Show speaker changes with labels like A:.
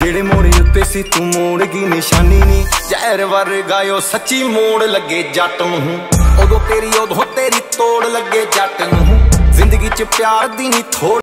A: ਜਿਹੜੇ ਮੋੜੇ ਉੱਤੇ ਸੀ ਤੂੰ ਮੋੜ ਗਈ ਨਿਸ਼ਾਨੀ ਨੀ, ਜ਼ਹਿਰ ਵਰਗਾ ਓ ਸੱਚੀ ਮੋੜ ਲੱਗੇ ਜੱਟ ਨੂੰ। ਉਦੋਂ ਤੇਰੀ ਤੋੜ ਲੱਗੇ ਜੱਟ ਨੂੰ, ਜ਼ਿੰਦਗੀ 'ਚ ਪਿਆਰ ਦੀ ਨੀ ਥੋੜ